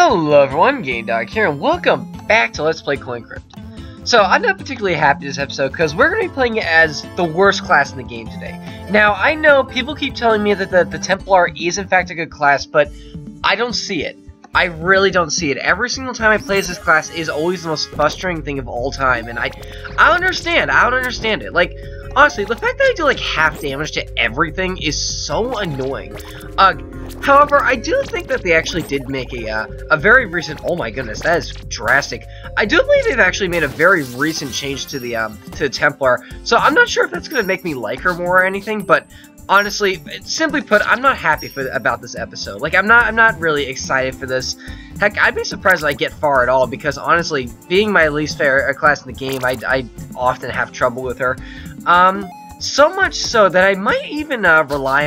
Hello everyone, GameDog here, and welcome back to Let's Play Coin Crypt. So, I'm not particularly happy this episode, because we're going to be playing it as the worst class in the game today. Now, I know people keep telling me that the Templar is in fact a good class, but I don't see it. I really don't see it. Every single time I play as this class is always the most frustrating thing of all time, and I don't understand. I don't understand it. Like, honestly, the fact that I do like half damage to everything is so annoying. However, I do think that they actually did make a very recent. Oh my goodness, that is drastic. I do believe they've actually made a very recent change to the Templar. So I'm not sure if that's gonna make me like her more or anything, but honestly, simply put, I'm not happy about this episode. Like, I'm not really excited for this. Heck, I'd be surprised if I get far at all, because honestly, being my least favorite class in the game, I often have trouble with her. So much so that I might even rely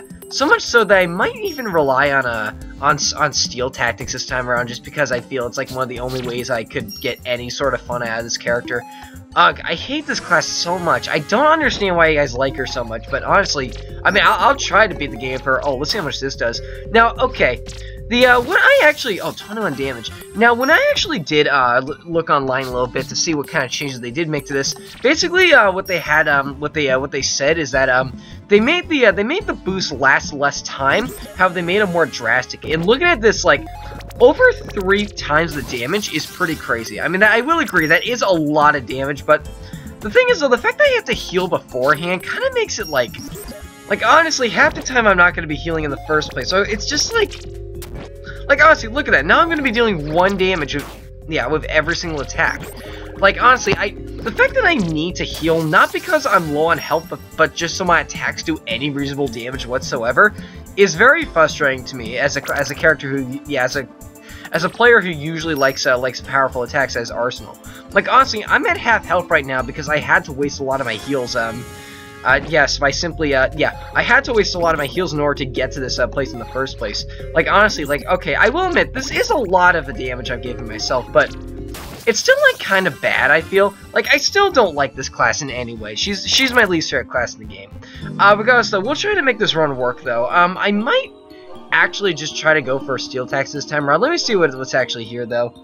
on steel tactics this time around, just because I feel it's like one of the only ways I could get any sort of fun out of this character. I hate this class so much. I don't understand why you guys like her so much, but honestly, I mean, I'll try to beat the game for her. Oh, let's see how much this does. Now, okay. When I actually, 21 damage. Now, when I actually did look online a little bit to see what kind of changes they did make to this, basically what they had, what they said is that they made the boost last less time. However, they made it more drastic. And looking at this, like, over 3 times the damage is pretty crazy. I mean, I will agree that is a lot of damage, but the thing is though, the fact that you have to heal beforehand kind of makes it like honestly, half the time I'm not going to be healing in the first place. So it's just like honestly, look at that. Now I'm going to be dealing 1 damage with every single attack. Like, honestly, the fact that I need to heal, not because I'm low on health, but just so my attacks do any reasonable damage whatsoever, is very frustrating to me as a character who, as a player who usually likes powerful attacks as Arsenal. Like, honestly, I'm at half health right now because I had to waste a lot of my heals, yes, by simply, I had to waste a lot of my heals in order to get to this place in the first place. Like, honestly, like, okay, I will admit, this is a lot of the damage I've given myself, but it's still, like, kind of bad, I feel. Like, I still don't like this class in any way. She's my least favorite class in the game. Regardless, though, we'll try to make this run work, though. I might actually just try to go for steel tax this time around. Let me see what's actually here, though.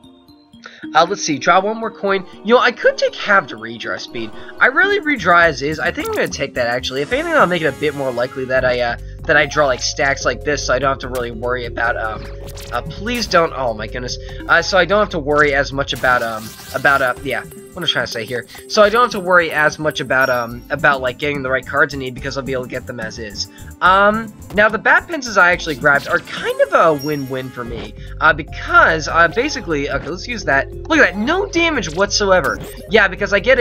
Let's see, draw 1 more coin. You know, I could take halved redraw speed. I really redraw as is. I think I'm going to take that, actually. If anything, I'll make it a bit more likely that I draw, like, stacks like this, so I don't have to really worry about, please don't, oh my goodness. So I don't have to worry as much about, what am I trying to say here? So I don't have to worry as much about, like, getting the right cards I need, because I'll be able to get them as is. Now, the bat pencils I actually grabbed are kind of a win-win for me, because, basically, okay, let's use that. Look at that, no damage whatsoever. Yeah, because I get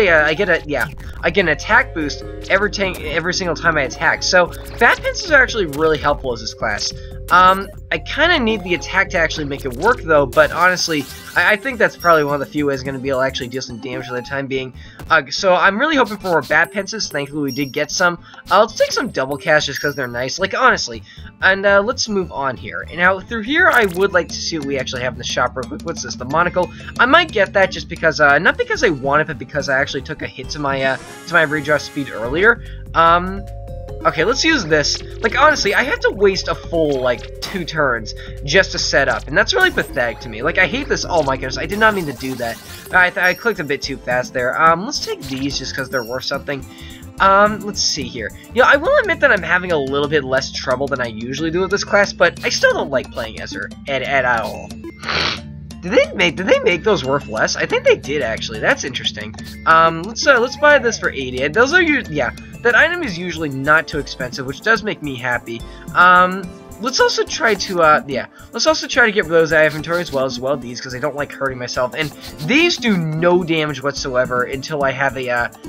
an attack boost every single time I attack. So, bat pencils are actually really helpful as this class. I kind of need the attack to actually make it work, though, but honestly, I think that's probably one of the few ways I'm going to be able to actually deal some damage for the time being. So I'm really hoping for more bat pencils. Thankfully, we did get some. Let's take some double cast just because they're nice, like, honestly. And let's move on here. And now, through here, I would like to see what we actually have in the shop real quick. What's this? The monocle. I might get that just because, not because I want it, but because I actually took a hit to my redraw speed earlier. Okay, let's use this. Like, honestly, I have to waste a full, like, 2 turns just to set up, and that's really pathetic to me. Like, I hate this. Oh my goodness, I did not mean to do that. I clicked a bit too fast there. Let's take these just because they're worth something. Let's see here. You know, I will admit that I'm having a little bit less trouble than I usually do with this class, but I still don't like playing as her at all. Did they make those worth less? I think they did, actually. That's interesting. Let's buy this for 80. Those are that item is usually not too expensive, which does make me happy. Let's also try to let's also try to get rid of those out of inventory as well these, because I don't like hurting myself. And these do no damage whatsoever until I have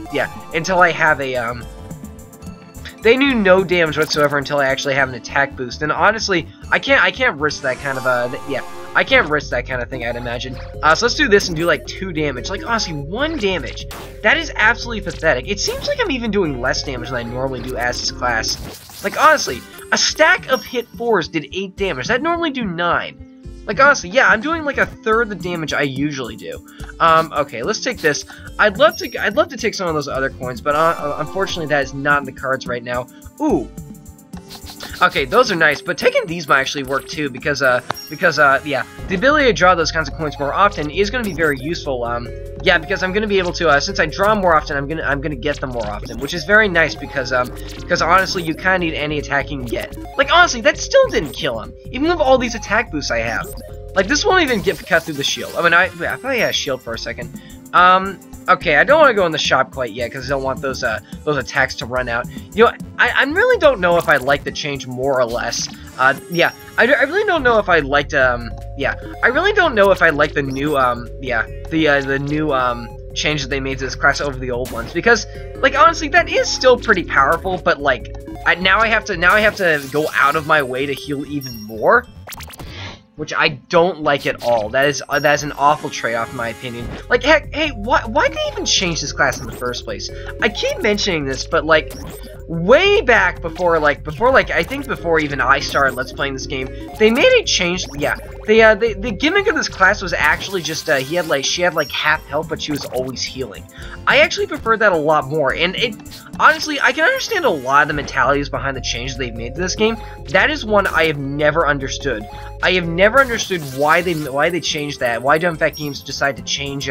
they do no damage whatsoever until I actually have an attack boost. And honestly, I can't risk that kind of I can't risk that kind of thing, I'd imagine. So let's do this and do like 2 damage. Like, honestly, 1 damage. That is absolutely pathetic. It seems like I'm even doing less damage than I normally do as this class. Like, honestly, a stack of hit 4s did 8 damage. That normally do 9. Like, honestly, yeah, I'm doing like a third the damage I usually do. Okay, let's take this. I'd love to take some of those other coins, but unfortunately that is not in the cards right now. Ooh. Okay, those are nice, but taking these might actually work too, because yeah, the ability to draw those kinds of coins more often is going to be very useful. Yeah, because I'm going to be able to, since I draw more often, I'm gonna get them more often, which is very nice, because honestly, you kind of need any attack you can get. Like, honestly, that still didn't kill him, even with all these attack boosts I have. Like, this won't even get cut through the shield. I mean, I thought he had a shield for a second. Okay, I don't want to go in the shop quite yet, because I don't want those attacks to run out. You know, I really don't know if I'd like the change more or less. Yeah, I really don't know if I liked, yeah, I really don't know if I like the new, yeah, the new, change that they made to this class over the old ones, because, like, honestly, that is still pretty powerful, but, like, now I have to go out of my way to heal even more, which I don't like at all. That is an awful trade-off in my opinion. Like, heck, hey, why did they even change this class in the first place? I keep mentioning this, but, like, way back before I think before even I started Let's Playing this game, they made a change. Yeah, the gimmick of this class was actually just she had like half health, but she was always healing. I actually prefer that a lot more, and honestly, I can understand a lot of the mentalities behind the changes they've made to this game. That is one I have never understood. I have never understood why they changed that. Why do in fact games decide to change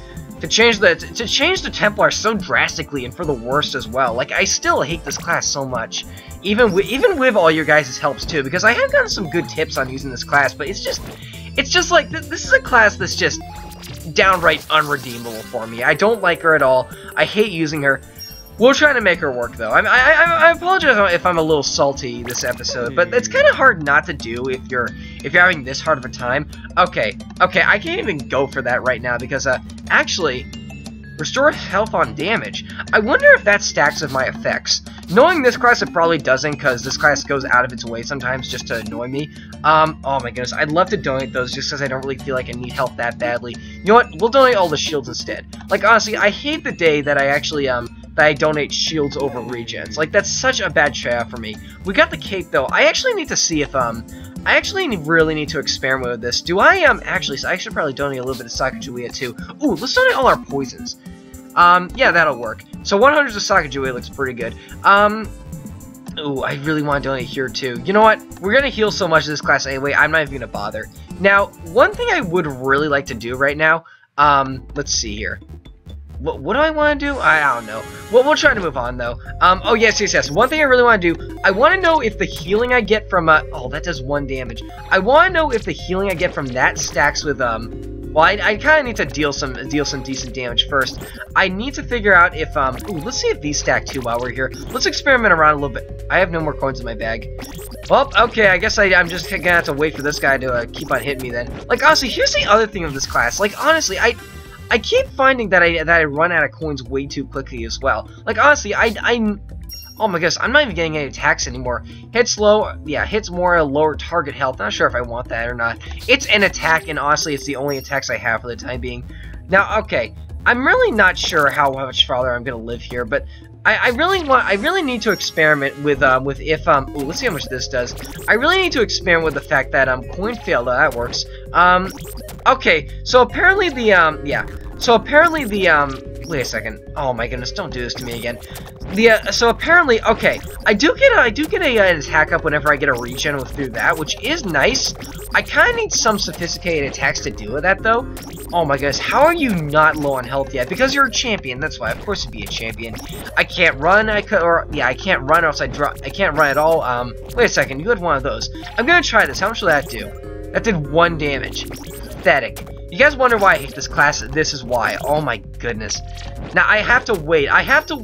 the Templars so drastically and for the worst as well. Like, I still hate this class so much, even with all your guys' helps too, because I have gotten some good tips on using this class, but it's just like this is a class that's just downright unredeemable for me. I don't like her at all. I hate using her. We'll try to make her work, though. I apologize if I'm a little salty this episode, but it's kind of hard not to do if you're having this hard of a time. Okay, I can't even go for that right now because actually, restore health on damage. I wonder if that stacks with my effects. Knowing this class, it probably doesn't, because this class goes out of its way sometimes just to annoy me. Oh my goodness, I'd love to donate those just because I don't really feel like I need help that badly. You know what? We'll donate all the shields instead. Like, honestly, I hate the day that I actually that I donate shields over regens. Like, that's such a bad trade-off for me. We got the cape, though. I actually need to see if, I actually really need to experiment with this. Do I, actually, so I should probably donate a little bit of Sacagawea, too. Ooh, let's donate all our poisons. Yeah, that'll work. So 100 of Sacagawea looks pretty good. Ooh, I really want to donate here, too. You know what? We're gonna heal so much of this class anyway, I'm not even gonna bother. Now, one thing I would really like to do right now, let's see here. What do I want to do? I don't know. We'll try to move on, though. Oh, yes. One thing I really want to do, I want to know if the healing I get from, oh, that does 1 damage. I want to know if the healing I get from that stacks with, well, I kind of need to deal some decent damage first. I need to figure out if, ooh, let's see if these stack, too, while we're here. Let's experiment around a little bit. I have no more coins in my bag. Well, okay, I guess I'm just gonna have to wait for this guy to, keep on hitting me, then. Like, honestly, here's the other thing of this class. Like, honestly, I keep finding that I run out of coins way too quickly as well. Like, honestly, oh my goodness, I'm not even getting any attacks anymore. Hits low, yeah, hits more, lower target health. Not sure if I want that or not. It's an attack, and honestly, it's the only attacks I have for the time being. Now, okay, I'm really not sure how much farther I'm gonna live here, but I really need to experiment with if, ooh, let's see how much this does. I really need to experiment with the fact that, coin failed, that works. Okay, so apparently the, yeah, so apparently the, wait a second, oh my goodness, don't do this to me again. So apparently, okay, I do get an attack up whenever I get a regen through that, which is nice. I kind of need some sophisticated attacks to deal with that, though. Oh my goodness, how are you not low on health yet? Because you're a champion, that's why, of course you'd be a champion. I can't run, I can't run, or else I can't run at all. Wait a second, you had one of those. I'm gonna try this, how much will that do? That did 1 damage. Pathetic. You guys wonder why I hate this class? This is why. Oh my goodness. Now I have to wait. I have to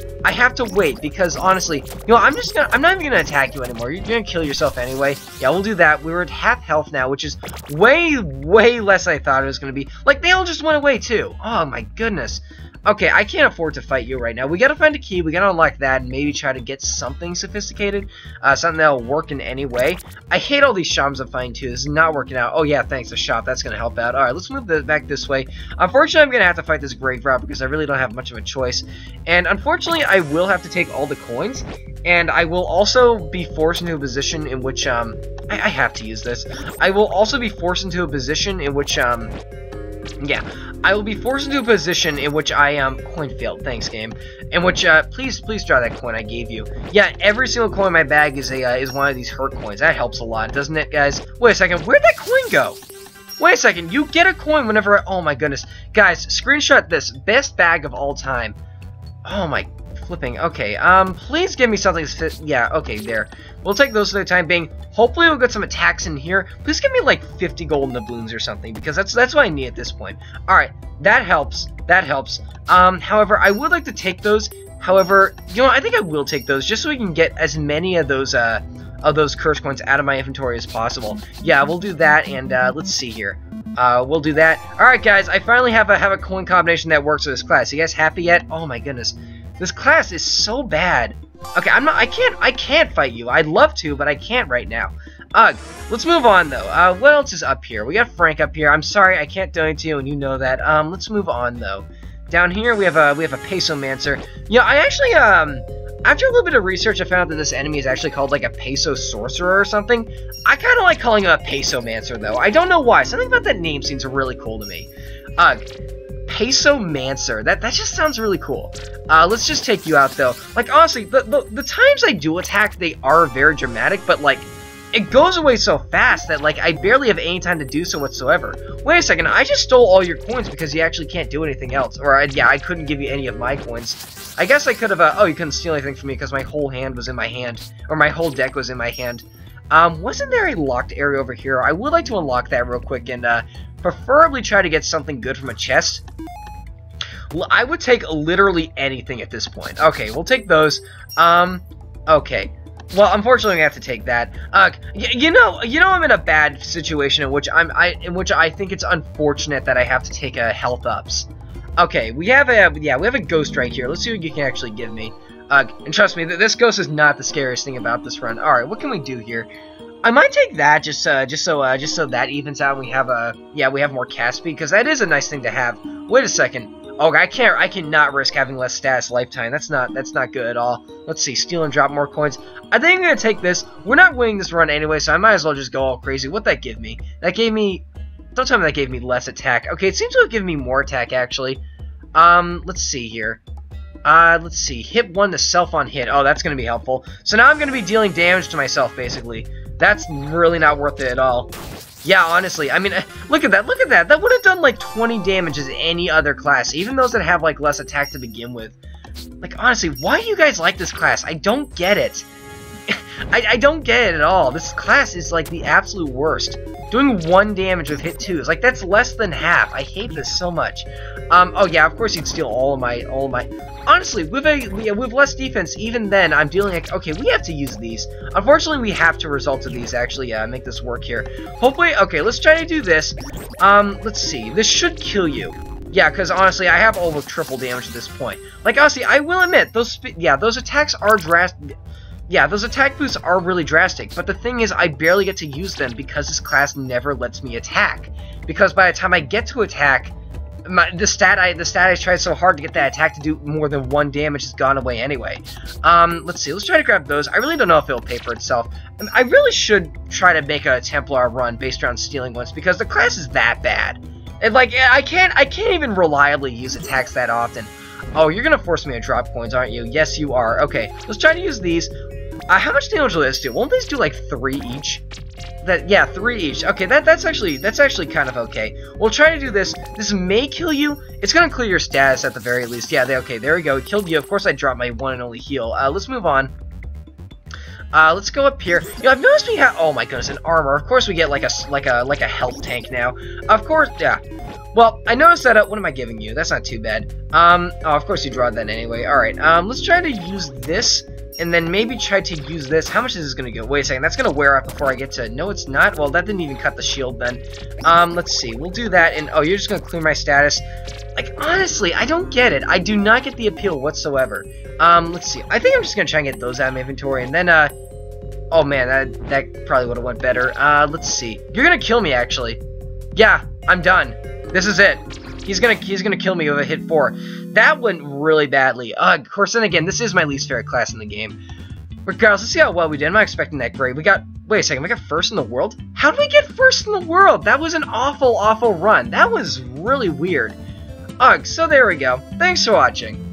wait because honestly, you know, I'm not even gonna attack you anymore. You're gonna kill yourself anyway. Yeah, we'll do that. We're at half health now, which is way less than I thought it was gonna be. Like, they all just went away too. Oh my goodness. Okay, I can't afford to fight you right now. We gotta find a key, we gotta unlock that, and maybe try to get something sophisticated. Something that'll work in any way. I hate all these shops I'm finding too. This is not working out. Oh yeah, thanks, the shop. That's gonna help out. Alright, let's move back this way. Unfortunately, I'm gonna have to fight this grave route because I really don't have much of a choice. And unfortunately, I will have to take all the coins. And I will also be forced into a position in which, I have to use this. I will also be forced into a position in which, Yeah, I will be forced into a position in which I coin failed. Thanks, game. In which please draw that coin I gave you. Yeah, every single coin in my bag is one of these hurt coins. That helps a lot, doesn't it, guys? Wait a second, where'd that coin go? Wait a second, you get a coin whenever. Oh my goodness, guys, screenshot this. Best bag of all time. Oh my flipping. Okay, please give me something. Yeah, okay, there. We'll take those for the time being. Hopefully we'll get some attacks in here. Please give me like 50 golden doubloons or something, because that's what I need at this point. Alright, that helps. That helps. However, I would like to take those. However, you know, I think I will take those just so we can get as many of those curse coins out of my inventory as possible. Yeah, we'll do that, and let's see here. We'll do that. Alright guys, I finally have a coin combination that works with this class. You guys happy yet? Oh my goodness. This class is so bad. Okay, I can't fight you. I'd love to, but I can't right now. Let's move on though. What else is up here? We got Frank up here. I'm sorry, I can't donate to you, and you know that. Let's move on though. Down here we have a Pesomancer. Yeah, I actually after a little bit of research, I found out that this enemy is actually called like a Peso Sorcerer or something. I kind of like calling him a Pesomancer though. I don't know why. Something about that name seems really cool to me. Pesomancer. That just sounds really cool. Let's just take you out though. Like honestly, the times I do attack, they are very dramatic, but like it goes away so fast that like I barely have any time to do so whatsoever. Wait a second, I just stole all your coins because you actually can't do anything else. Or yeah, I couldn't give you any of my coins. I guess I could have. Oh, you couldn't steal anything from me because my whole hand was in my hand, or my whole deck was in my hand. Wasn't there a locked area over here? I would like to unlock that real quick and preferably try to get something good from a chest. I would take literally anything at this point. Okay, we'll take those. Okay. Well, unfortunately, I have to take that. You know, I'm in a bad situation in which I think it's unfortunate that I have to take health ups. Okay, we have a ghost right here. Let's see what you can actually give me. And trust me, this ghost is not the scariest thing about this run. All right, what can we do here? I might take that just so that evens out. And we have more cast speed, because that is a nice thing to have. Wait a second. Oh, I cannot risk having less status lifetime. That's not good at all. Let's see, steal and drop more coins. I think I'm gonna take this. We're not winning this run anyway, so I might as well just go all crazy. What'd that give me? That gave me. Don't tell me that gave me less attack. Okay, it seems to have given me more attack actually. Let's see here. Let's see. Hit 1 to self on hit. Oh, that's gonna be helpful. So now I'm gonna be dealing damage to myself basically. That's really not worth it at all. Yeah, honestly, I mean, look at that, look at that. That would have done like 20 damage as any other class, even those that have like less attack to begin with. Like, honestly, why do you guys like this class? I don't get it. I don't get it at all. This class is like the absolute worst. Doing 1 damage with hit 2 is like, that's less than half. I hate this so much. Oh yeah, of course you'd steal all of my. Honestly, with less defense, even then, I'm dealing like, okay, we have to use these. Unfortunately, we have to resort to these, actually, make this work here. Hopefully, okay, let's try to do this. Let's see, this should kill you. Yeah, because honestly, I have almost triple damage at this point. Like, honestly, I will admit, those attacks are drastic. Yeah, those attack boosts are really drastic, but the thing is, I barely get to use them because this class never lets me attack. Because by the time I get to attack, the stat I tried so hard to get that attack to do more than 1 damage has gone away anyway. Let's see, let's try to grab those. I really don't know if it'll pay for itself. I really should try to make a Templar run based around stealing ones because the class is that bad. And like, I can't even reliably use attacks that often. Oh, you're gonna force me to drop coins, aren't you? Yes, you are. Okay, let's try to use these. How much damage will this do? Won't these do like 3 each? Yeah, 3 each. Okay, that's actually kind of okay. We'll try to do this. This may kill you. It's gonna clear your status at the very least. Yeah, okay, there we go. It killed you. Of course, I dropped my one and only heal. Let's move on. Let's go up here. You know, I've noticed we have. Oh my goodness, an armor. Of course, we get like a health tank now. Of course, yeah. Well, I noticed that. What am I giving you? That's not too bad. Oh, of course you draw that anyway. All right. Let's try to use this. And then maybe try to use this. How much is this going to go? Wait a second. That's going to wear out before I get to... No, it's not. Well, that didn't even cut the shield then. Let's see. We'll do that. And, oh, you're just going to clear my status. Like, honestly, I don't get it. I do not get the appeal whatsoever. Let's see. I think I'm just going to try and get those out of my inventory. And then, oh, man, that probably would have went better. Let's see. You're going to kill me, actually. Yeah, I'm done. This is it. He's gonna kill me with a hit 4. That went really badly. Of course, then again, this is my least favorite class in the game. Regardless, let's see how well we did. I'm not expecting that great. Wait a second, we got first in the world? How did we get first in the world? That was an awful, awful run. That was really weird. Ugh, so there we go. Thanks for watching.